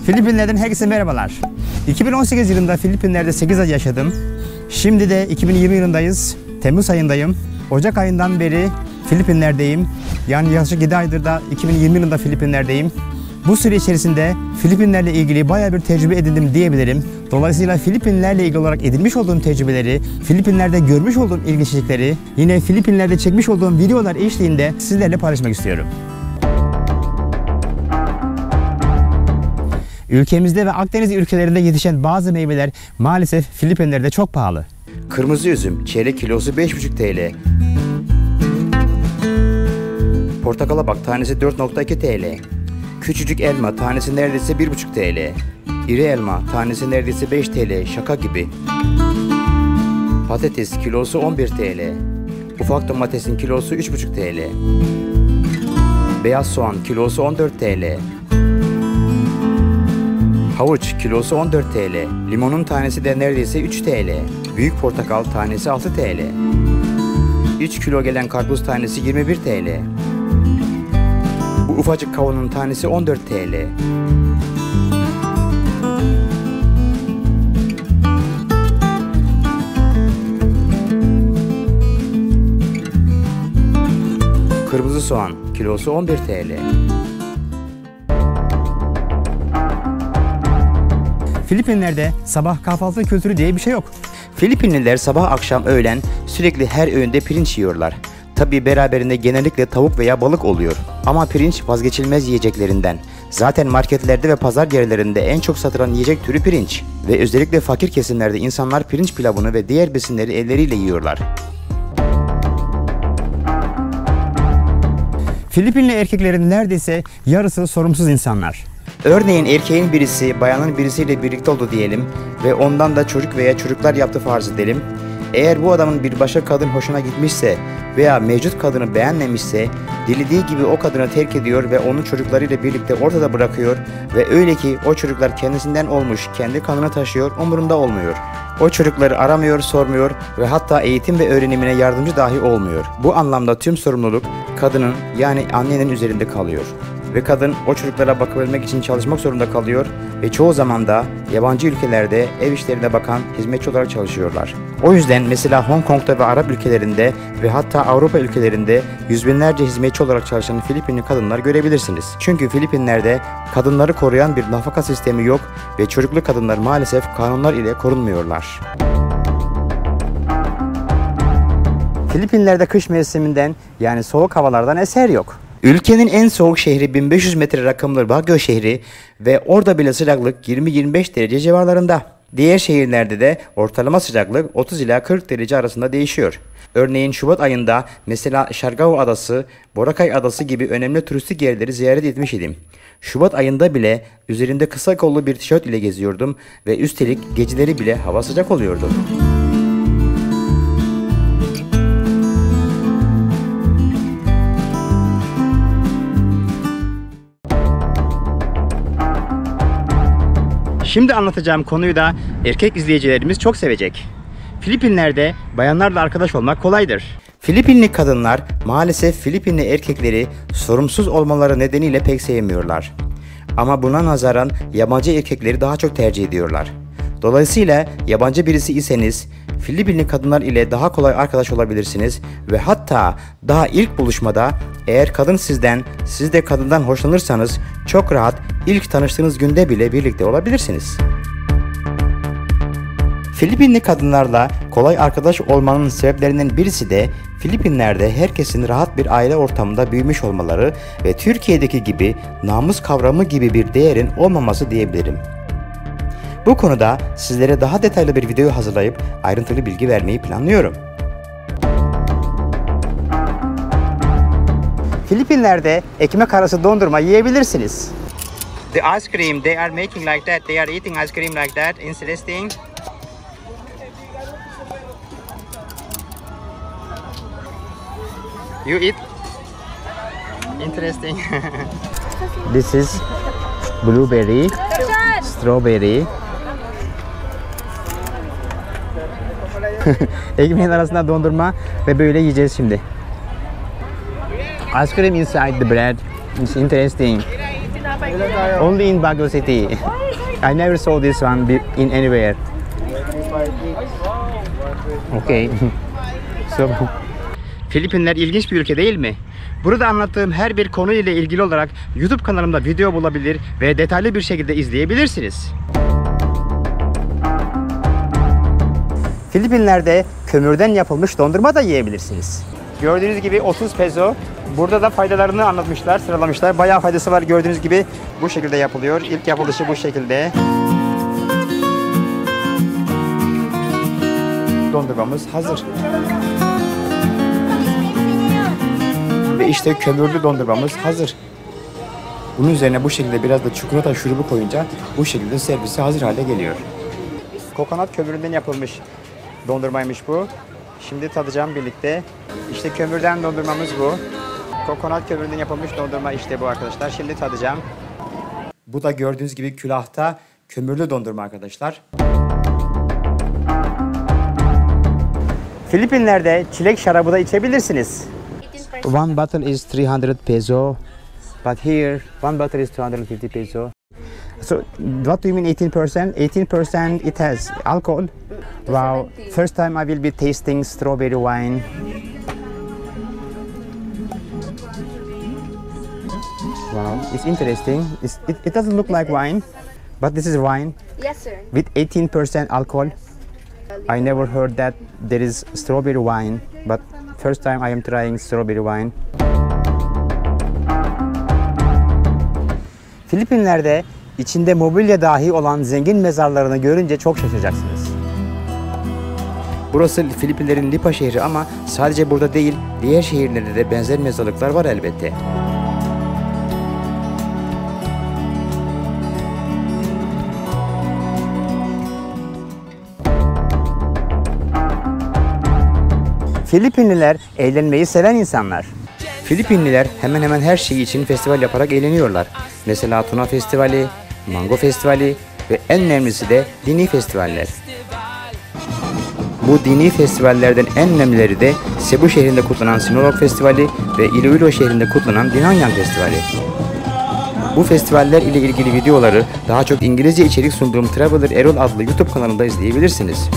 Filipinler'den herkese merhabalar. 2018 yılında Filipinler'de 8 ay yaşadım. Şimdi de 2020 yılındayız. Temmuz ayındayım. Ocak ayından beri Filipinler'deyim. Yani yaklaşık 7 aydır da 2020 yılında Filipinler'deyim. Bu süre içerisinde Filipinler'le ilgili bayağı bir tecrübe edindim diyebilirim. Dolayısıyla Filipinler'le ilgili olarak edinmiş olduğum tecrübeleri, Filipinler'de görmüş olduğum ilginçlikleri, yine Filipinler'de çekmiş olduğum videolar eşliğinde sizlerle paylaşmak istiyorum. Ülkemizde ve Akdeniz ülkelerinde yetişen bazı meyveler maalesef Filipinler'de çok pahalı. Kırmızı üzüm çeyrek kilosu 5,5 TL. Portakala bak tanesi 4,2 TL. Küçücük elma tanesi neredeyse 1,5 TL. İri elma tanesi neredeyse 5 TL, şaka gibi. Patates kilosu 11 TL. Ufak domatesin kilosu 3,5 TL. Beyaz soğan kilosu 14 TL. Havuç kilosu 14 TL. Limonun tanesi de neredeyse 3 TL. Büyük portakal tanesi 6 TL. 3 kilo gelen karpuz tanesi 21 TL. Bu ufacık kavunun tanesi 14 TL. Kırmızı soğan kilosu 11 TL. Filipinler'de sabah kahvaltı kültürü diye bir şey yok. Filipinliler sabah akşam öğlen sürekli her öğünde pirinç yiyorlar. Tabii beraberinde genellikle tavuk veya balık oluyor. Ama pirinç vazgeçilmez yiyeceklerinden. Zaten marketlerde ve pazar yerlerinde en çok satılan yiyecek türü pirinç. Ve özellikle fakir kesimlerde insanlar pirinç pilavını ve diğer besinleri elleriyle yiyorlar. Filipinli erkeklerin neredeyse yarısı sorumsuz insanlar. Örneğin erkeğin birisi bayanın birisiyle birlikte oldu diyelim ve ondan da çocuk veya çocuklar yaptı farz edelim. Eğer bu adamın bir başka kadın hoşuna gitmişse veya mevcut kadını beğenmemişse dilediği gibi o kadını terk ediyor ve onun çocuklarıyla birlikte ortada bırakıyor ve öyle ki o çocuklar kendisinden olmuş, kendi kanını taşıyor, umurunda olmuyor. O çocukları aramıyor, sormuyor ve hatta eğitim ve öğrenimine yardımcı dahi olmuyor. Bu anlamda tüm sorumluluk kadının yani annenin üzerinde kalıyor. Ve kadın o çocuklara bakabilmek için çalışmak zorunda kalıyor ve çoğu zaman da yabancı ülkelerde ev işlerine bakan hizmetçi olarak çalışıyorlar. O yüzden mesela Hong Kong'da ve Arap ülkelerinde ve hatta Avrupa ülkelerinde yüz binlerce hizmetçi olarak çalışan Filipinli kadınlar görebilirsiniz. Çünkü Filipinler'de kadınları koruyan bir nafaka sistemi yok ve çocuklu kadınlar maalesef kanunlar ile korunmuyorlar. Filipinler'de kış mevsiminden yani soğuk havalardan eser yok. Ülkenin en soğuk şehri 1500 metre rakımlı Baguio şehri ve orada bile sıcaklık 20-25 derece civarlarında. Diğer şehirlerde de ortalama sıcaklık 30 ila 40 derece arasında değişiyor. Örneğin Şubat ayında mesela Siargao Adası, Boracay Adası gibi önemli turistik yerleri ziyaret etmiş idim. Şubat ayında bile üzerinde kısa kollu bir tişört ile geziyordum ve üstelik geceleri bile hava sıcak oluyordu. Şimdi anlatacağım konuyu da erkek izleyicilerimiz çok sevecek. Filipinler'de bayanlarla arkadaş olmak kolaydır. Filipinli kadınlar maalesef Filipinli erkekleri sorumsuz olmaları nedeniyle pek sevmiyorlar. Ama buna nazaran yabancı erkekleri daha çok tercih ediyorlar. Dolayısıyla yabancı birisi iseniz Filipinli kadınlar ile daha kolay arkadaş olabilirsiniz ve hatta daha ilk buluşmada eğer kadın sizden, siz de kadından hoşlanırsanız çok rahat ilk tanıştığınız günde bile birlikte olabilirsiniz. Filipinli kadınlarla kolay arkadaş olmanın sebeplerinden birisi de Filipinler'de herkesin rahat bir aile ortamında büyümüş olmaları ve Türkiye'deki gibi namus kavramı gibi bir değerin olmaması diyebilirim. Bu konuda sizlere daha detaylı bir video hazırlayıp ayrıntılı bilgi vermeyi planlıyorum. Filipinler'de ekmek arası dondurma yiyebilirsiniz. The ice cream they are making like that. They are eating ice cream like that. Interesting. You eat? Interesting. This is blueberry, strawberry. Ekmeğin arasında dondurma ve böyle yiyeceğiz şimdi. Ice cream inside the bread. It's interesting. Only in Baguio City. I never saw this one in anywhere. Okay. So, Filipinler ilginç bir ülke değil mi? Burada anlattığım her bir konu ile ilgili olarak YouTube kanalımda video bulabilir ve detaylı bir şekilde izleyebilirsiniz. Filipinler'de kömürden yapılmış dondurma da yiyebilirsiniz. Gördüğünüz gibi 30 peso. Burada da faydalarını anlatmışlar, sıralamışlar. Bayağı faydası var, gördüğünüz gibi bu şekilde yapılıyor. İlk yapılışı bu şekilde. Dondurmamız hazır. Ve işte kömürlü dondurmamız hazır. Bunun üzerine bu şekilde biraz da çikolata şurubu koyunca bu şekilde servise hazır hale geliyor. Kokonat kömüründen yapılmış dondurmaymış bu. Şimdi tadacağım birlikte. İşte kömürden dondurmamız bu. Kokonat kömüründen yapılmış dondurma işte bu arkadaşlar. Şimdi tadacağım. Bu da gördüğünüz gibi külahta kömürlü dondurma arkadaşlar. Filipinler'de çilek şarabı da içebilirsiniz. One bottle is 300 peso. But here one bottle is 250 peso. So what do you mean 18%? 18% it has alcohol. Wow, first time I will be tasting strawberry wine. Wow, it's interesting. It doesn't look like wine, but this is wine. Yes, sir. With 18% alcohol. I never heard that there is strawberry wine, but first time I am trying strawberry wine. Filipinler'de içinde mobilya dahi olan zengin mezarlarını görünce çok şaşıracaksınız. Burası Filipinlerin Lipa şehri ama sadece burada değil, diğer şehirlerde de benzer mezarlıklar var elbette. Filipinliler eğlenmeyi seven insanlar. Filipinliler hemen hemen her şey için festival yaparak eğleniyorlar. Mesela Tuna Festivali, Mango Festivali ve en önemlisi de dini festivaller. Bu dini festivallerden en önemlileri de Cebu şehrinde kutlanan Sinulog Festivali ve Iloilo şehrinde kutlanan Dinañan Festivali. Bu festivaller ile ilgili videoları daha çok İngilizce içerik sunduğum Traveler Erol adlı YouTube kanalında izleyebilirsiniz.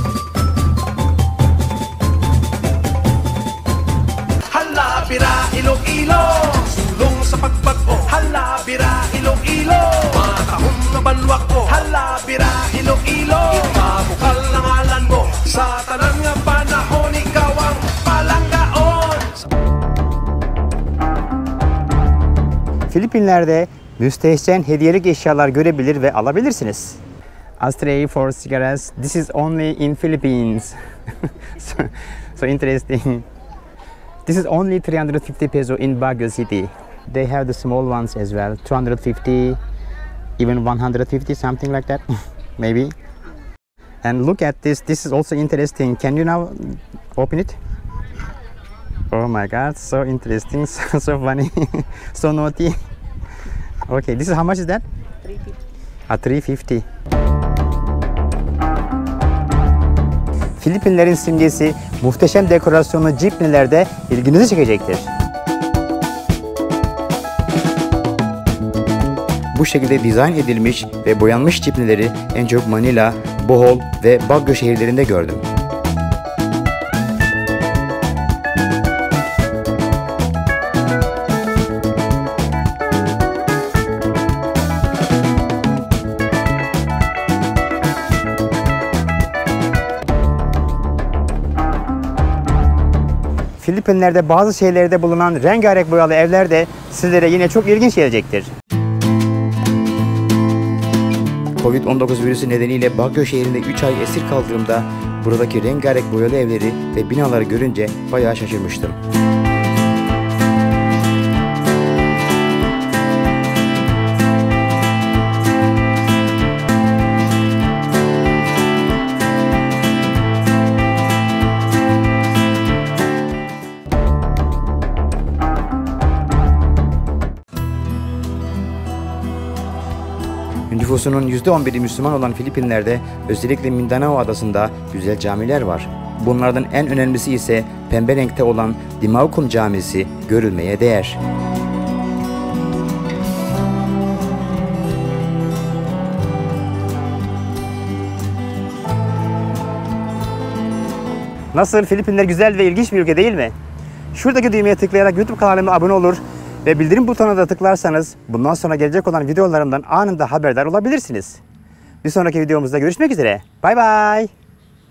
Iloilo, sulong sa pagbago. Hala, bira, Iloilo. Mga kahon na banwak ko. Hala, bira, Iloilo. Ikabukal na ngalan mo. Sa tanan nga panahon, ikaw ang palanggaon. Filipinler'de müstehcen hediyelik eşyalar görebilir ve alabilirsiniz. Ashtray for cigarettes. This is only in Philippines. so interesting. This is only 350 peso in Baguio City. They have the small ones as well, 250, even 150, something like that, maybe. And look at this. This is also interesting. Can you now open it? Oh my God, so interesting, so funny, so naughty. Okay, this is how much is that? 350. 350. Filipinlerin simgesi muhteşem dekorasyonlu jeepneylerde ilginizi çekecektir. Bu şekilde dizayn edilmiş ve boyanmış jeepneyleri en çok Manila, Bohol ve Baguio şehirlerinde gördüm. Filipinler'de bazı şehirlerde bulunan rengarenk boyalı evler de sizlere yine çok ilginç gelecektir. Covid-19 virüsü nedeniyle Baguio şehrinde 3 ay esir kaldığımda buradaki rengarenk boyalı evleri ve binaları görünce bayağı şaşırmıştım. Nüfusunun %11'i Müslüman olan Filipinler'de özellikle Mindanao adasında güzel camiler var. Bunlardan en önemlisi ise pembe renkte olan Dimaukum Camisi görülmeye değer. Nasıl? Filipinler güzel ve ilginç bir ülke değil mi? Şuradaki düğmeye tıklayarak YouTube kanalıma abone olur ve bildirim butonuna da tıklarsanız bundan sonra gelecek olan videolarımdan anında haberdar olabilirsiniz. Bir sonraki videomuzda görüşmek üzere. Bay bay.